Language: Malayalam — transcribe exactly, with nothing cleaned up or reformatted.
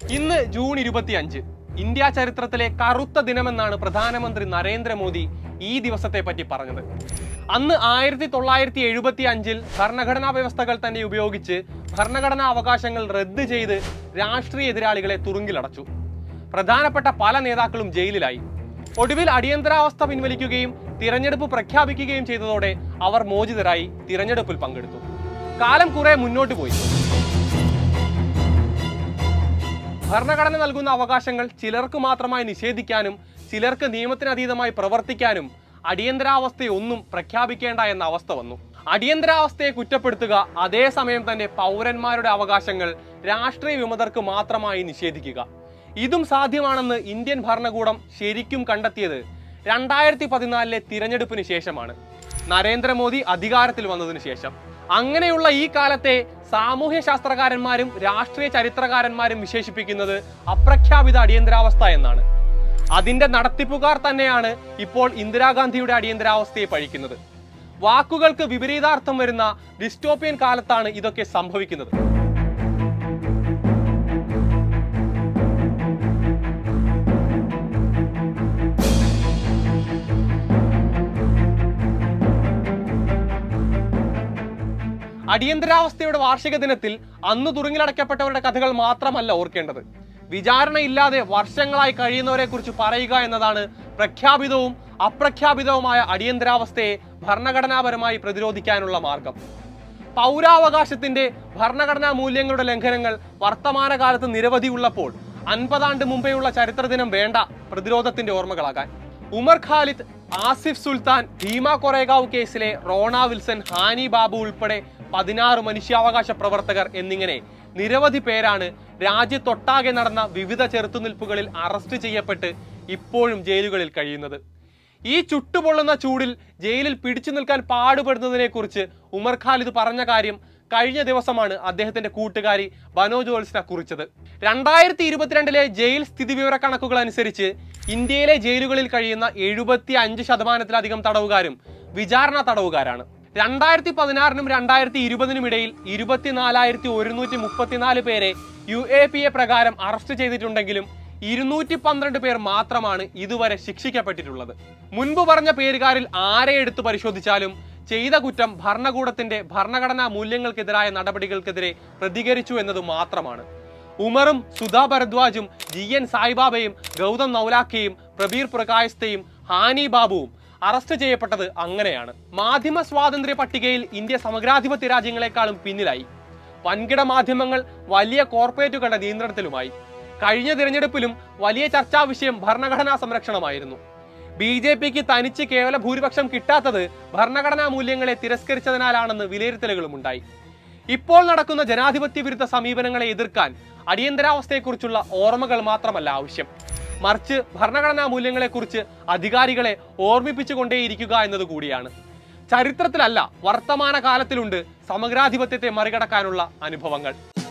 ഇന്ന് ജൂൺ ഇരുപത്തിയഞ്ച് ഇന്ത്യ ചരിത്രത്തിലെ കറുത്ത ദിനമെന്നാണ് പ്രധാനമന്ത്രി നരേന്ദ്രമോദി ഈ ദിവസത്തെ പറ്റി പറഞ്ഞത്. അന്ന് ആയിരത്തി തൊള്ളായിരത്തി എഴുപത്തി അഞ്ചിൽ ഭരണഘടനാ വ്യവസ്ഥകൾ തന്നെ ഉപയോഗിച്ച് ഭരണഘടനാ അവകാശങ്ങൾ റദ്ദ് ചെയ്ത് രാഷ്ട്രീയ എതിരാളികളെ തുറുങ്കിലടച്ചു. പ്രധാനപ്പെട്ട പല നേതാക്കളും ജയിലിലായി. ഒടുവിൽ അടിയന്തരാവസ്ഥ പിൻവലിക്കുകയും തിരഞ്ഞെടുപ്പ് പ്രഖ്യാപിക്കുകയും ചെയ്തതോടെ അവർ മോചിതരായി തിരഞ്ഞെടുപ്പിൽ പങ്കെടുത്തു. കാലം കുറെ മുന്നോട്ട് പോയി. ഭരണഘടന നൽകുന്ന അവകാശങ്ങൾ ചിലർക്ക് മാത്രമായി നിഷേധിക്കാനും ചിലർക്ക് നിയമത്തിനതീതമായി പ്രവർത്തിക്കാനും അടിയന്തരാവസ്ഥയൊന്നും പ്രഖ്യാപിക്കേണ്ട എന്ന അവസ്ഥ വന്നു. അടിയന്തരാവസ്ഥയെ കുറ്റപ്പെടുത്തുക, അതേസമയം തന്നെ പൗരന്മാരുടെ അവകാശങ്ങൾ രാഷ്ട്രീയ വിമതർക്ക് മാത്രമായി നിഷേധിക്കുക, ഇതും സാധ്യമാണെന്ന് ഇന്ത്യൻ ഭരണകൂടം ശരിക്കും കണ്ടെത്തിയത് രണ്ടായിരത്തി പതിനാലിലെ തിരഞ്ഞെടുപ്പിന് ശേഷമാണ്, നരേന്ദ്രമോദി അധികാരത്തിൽ വന്നതിന് ശേഷം. അങ്ങനെയുള്ള ഈ കാലത്തെ സാമൂഹ്യ ശാസ്ത്രകാരന്മാരും രാഷ്ട്രീയ ചരിത്രകാരന്മാരും വിശേഷിപ്പിക്കുന്നത് അപ്രഖ്യാപിത അടിയന്തരാവസ്ഥ എന്നാണ്. അതിന്റെ നടത്തിപ്പുകാർ തന്നെയാണ് ഇപ്പോൾ ഇന്ദിരാഗാന്ധിയുടെ അടിയന്തരാവസ്ഥയെ പഴിക്കുന്നത്. വാക്കുകൾക്ക് വിപരീതാർത്ഥം വരുന്ന ഡിസ്റ്റോപ്പിയൻ കാലത്താണ് ഇതൊക്കെ സംഭവിക്കുന്നത്. അടിയന്തരാവസ്ഥയുടെ വാർഷിക ദിനത്തിൽ അന്ന് തുറുങ്കിലടയ്ക്കപ്പെട്ടവരുടെ കഥകൾ മാത്രമല്ല ഓർക്കേണ്ടത്. വിചാരണയില്ലാതെ വർഷങ്ങളായി കഴിയുന്നവരെ കുറിച്ച് പറയുക എന്നതാണ് പ്രഖ്യാപിതവും അപ്രഖ്യാപിതവുമായ അടിയന്തരാവസ്ഥയെ ഭരണഘടനാപരമായി പ്രതിരോധിക്കാനുള്ള മാർഗം. പൗരാവകാശത്തിന്റെ ഭരണഘടനാ മൂല്യങ്ങളുടെ ലംഘനങ്ങൾ വർത്തമാനകാലത്ത് നിരവധി ഉള്ളപ്പോൾ അൻപതാണ്ട് മുമ്പെയുള്ള ചരിത്രദിനം വേണ്ട പ്രതിരോധത്തിന്റെ ഓർമ്മകളാകാൻ. ഉമർ ഖാലിദ്, ആസിഫ് സുൽത്താൻ, ഭീമ കൊറേഗാവ് കേസിലെ റോണ വിൽസൺ, ഹാനി ബാബു ഉൾപ്പെടെ പതിനാറ് മനുഷ്യാവകാശ പ്രവർത്തകർ എന്നിങ്ങനെ നിരവധി പേരാണ് രാജ്യത്തൊട്ടാകെ നടന്ന വിവിധ ചെറുത്തുനിൽപ്പുകളിൽ അറസ്റ്റ് ചെയ്യപ്പെട്ട് ഇപ്പോഴും ജയിലുകളിൽ കഴിയുന്നത്. ഈ ചുട്ടുപൊള്ളുന്ന ചൂടിൽ ജയിലിൽ പിടിച്ചു നിൽക്കാൻ പാടുപെടുന്നതിനെ കുറിച്ച് ഉമർ ഖാലിദ് പറഞ്ഞ കാര്യം കഴിഞ്ഞ ദിവസമാണ് അദ്ദേഹത്തിന്റെ കൂട്ടുകാരി ബനോ ജോൽസ്ന കുറിച്ചത്. രണ്ടായിരത്തി ഇരുപത്തിരണ്ടിലെ ജയിൽ സ്ഥിതിവിവര കണക്കുകൾ അനുസരിച്ച് ഇന്ത്യയിലെ ജയിലുകളിൽ കഴിയുന്ന എഴുപത്തി അഞ്ച് ശതമാനത്തിലധികം തടവുകാരും വിചാരണ തടവുകാരാണ്. രണ്ടായിരത്തി പതിനാറിനും രണ്ടായിരത്തി ഇരുപതിനും ഇടയിൽ ഇരുപത്തിനാലായിരത്തി ഒരുന്നൂറ്റി മുപ്പത്തിനാല് പേരെ യു എ പി എ പ്രകാരം അറസ്റ്റ് ചെയ്തിട്ടുണ്ടെങ്കിലും ഇരുന്നൂറ്റി പന്ത്രണ്ട് പേർ മാത്രമാണ് ഇതുവരെ ശിക്ഷിക്കപ്പെട്ടിട്ടുള്ളത്. മുൻപ് പറഞ്ഞ പേരുകാരിൽ ആരെ എടുത്തു പരിശോധിച്ചാലും ചെയ്ത കുറ്റം ഭരണകൂടത്തിന്റെ ഭരണഘടനാ മൂല്യങ്ങൾക്കെതിരായ നടപടികൾക്കെതിരെ പ്രതികരിച്ചു എന്നത് മാത്രമാണ്. ഉമറും സുധാ ഭരദ്വാജും ജി എൻ സായിബാബയും ഗൗതം നൗലാഖയും പ്രബീർ പ്രകാശത്തെയും ഹാനി ബാബുവും അറസ്റ്റ് ചെയ്യപ്പെട്ടത് അങ്ങനെയാണ്. മാധ്യമ സ്വാതന്ത്ര്യ പട്ടികയിൽ ഇന്ത്യ സമഗ്രാധിപത്യ രാജ്യങ്ങളെക്കാളും പിന്നിലായി. വൻകിട മാധ്യമങ്ങൾ വലിയ കോർപ്പറേറ്റുകളുടെ നിയന്ത്രണത്തിലുമായി. കഴിഞ്ഞ തിരഞ്ഞെടുപ്പിലും വലിയ ചർച്ചാ വിഷയം ഭരണഘടനാ സംരക്ഷണമായിരുന്നു. ബി ജെ പിക്ക് തനിച്ച് കേവല ഭൂരിപക്ഷം കിട്ടാത്തത് ഭരണഘടനാ മൂല്യങ്ങളെ തിരസ്കരിച്ചതിനാലാണെന്ന് വിലയിരുത്തലുകളും ഉണ്ടായി. ഇപ്പോൾ നടക്കുന്ന ജനാധിപത്യ വിരുദ്ധ സമീപനങ്ങളെ എതിർക്കാൻ അടിയന്തരാവസ്ഥയെക്കുറിച്ചുള്ള ഓർമ്മകൾ മാത്രമല്ല ആവശ്യം, മറിച്ച് ഭരണഘടനാ മൂല്യങ്ങളെക്കുറിച്ച് അധികാരികളെ ഓർമ്മിപ്പിച്ചുകൊണ്ടേയിരിക്കുക എന്നത് കൂടിയാണ്. ചരിത്രത്തിലല്ല, വർത്തമാന കാലത്തിലുണ്ട് സമഗ്രാധിപത്യത്തെ മറികടക്കാനുള്ള അനുഭവങ്ങൾ.